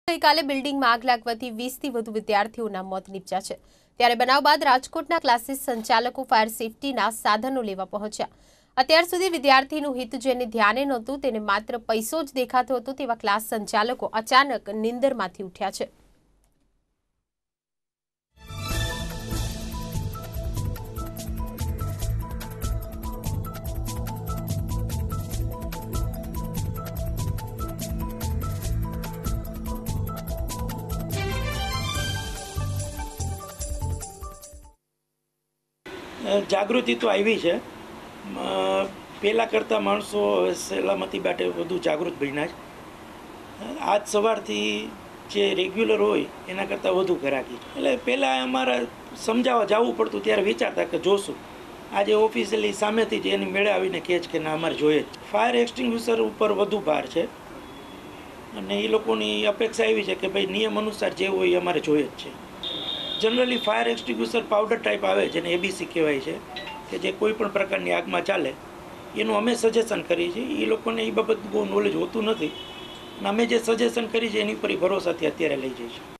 ગઈકાલે બિલ્ડિંગમાં આગ લાગવાથી 20થી વધુ વિદ્યાર્થીઓના મોત નીપજ્યા છે। ત્યારે બનાવ બાદ રાજકોટના ક્લાસીસ સંચાલકો ફાયર સેફટીના સાધનો લેવા પહોંચ્યા। અત્યાર સુધી વિદ્યાર્થીનું હિત જેને ધ્યાને નહોતું તેને માત્ર પૈસો જ દેખાતો હતો તેવા ક્લાસ સંચાલકો અચાનક નિંદરમાંથી ઉઠ્યા છે। જાગૃતિ તો આવી છે। પહેલાં કરતાં માણસો સલામતી માટે વધુ જાગૃત બન્યા છે। આજ સવારથી જે રેગ્યુલર હોય એના કરતાં વધુ ઘરાકી। એટલે પહેલાં અમારે સમજાવવા જવું પડતું ત્યારે વિચારતા કે જોશું, આજે ઓફિશિયલી સામેથી જ એની મેળે આવીને કહે છે કે ના અમારે જોઈએ જ। ફાયર એક્સટિંગ્વિશર ઉપર વધુ ભાર છે અને એ લોકોની અપેક્ષા એવી છે કે ભાઈ નિયમ અનુસાર જે હોય એ અમારે જોઈએ જ છે। Generally fire extinguisher powder type આવે જેને એબીસી કહેવાય છે કે જે કોઈ પણ પ્રકારની આગમાં ચાલે એનું અમે સજેશન કરીએ છીએ। એ લોકોને એ બાબત બહુ નોલેજ હોતું નથી અને અમે જે સજેશન કરી છે એની પર ભરોસાથી અત્યારે લઈ જઈએ છીએ।